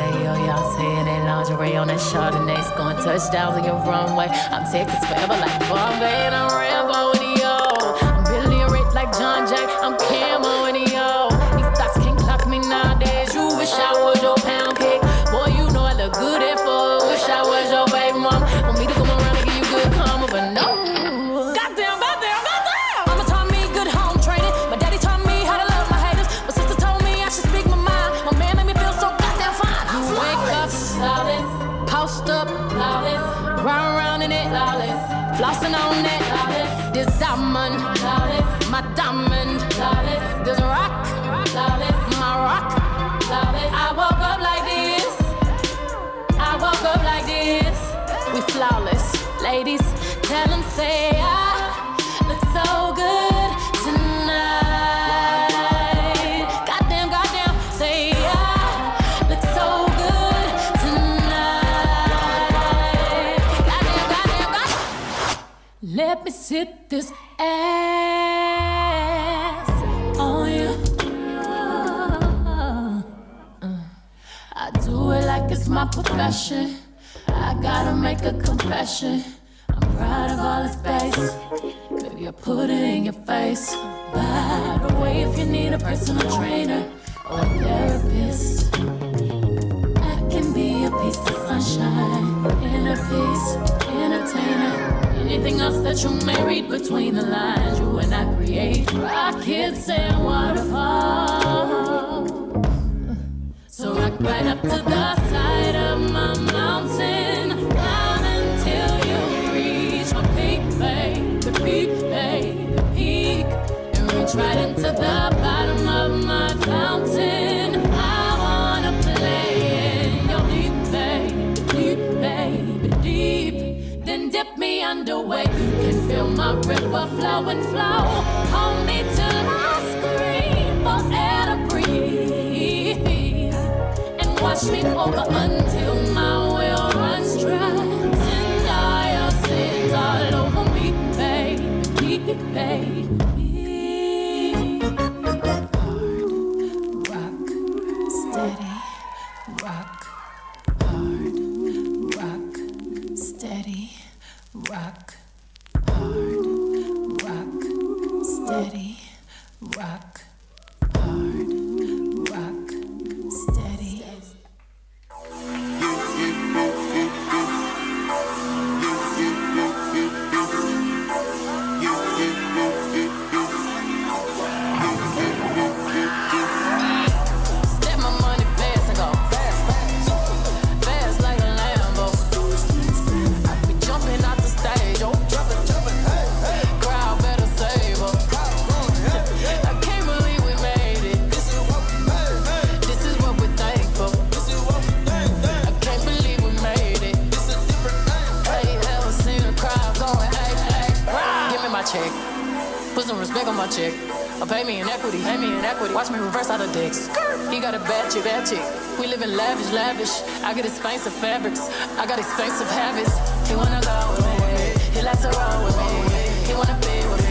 Beyonce in that lingerie on that Chardonnay, scoring touchdowns on your runway. I'm Texas forever like Bombay, and I'm Rambo in yo. I'm Billy Rich like John Jay, I'm Camo in yo. These thoughts can't clock me nowadays. You wish I was your pound cake. Boy, you know I look good at four. Wish I was your baby mom. Want me to come around and give you good karma, but no. Flossing on that, this diamond, my diamond, this rock, my rock. I woke up like this, I woke up like this. We flawless, ladies, tell them say I look so good tonight. Goddamn, goddamn, say I look so good tonight. Goddamn, goddamn, goddamn. Let me sit this ass on you. I do it like it's my profession. I gotta make a confession. I'm proud of all the space. Baby, I put it in your face. By the way, if you need a personal trainer or a therapist, I can be a piece of sunshine, inner peace, entertainer. Anything else that you may read between the lines, you and I create rockets and waterfalls. So rock right up to the side of my mountain, down until you reach my peak, baby, peak, baby, peak, and reach right into the bottom of my fountain. I wanna play in your deep, baby, deep. Then dip me underway. You can feel my river flow and flow. Hold me till I scream for air to breathe. Watch me over until my well runs dry. Send all your sins all over me, baby, baby. Hard, rock, steady, rock. Hard, rock, steady, rock. Hard, rock, steady, rock. Hard, rock, steady. Check. Put some respect on my check. Or pay me in equity. Watch me reverse out of dicks. He got a bad chick. We live in lavish. I get expensive fabrics. I got expensive habits. He wanna go with me. He likes to roll with me. He wanna be with me.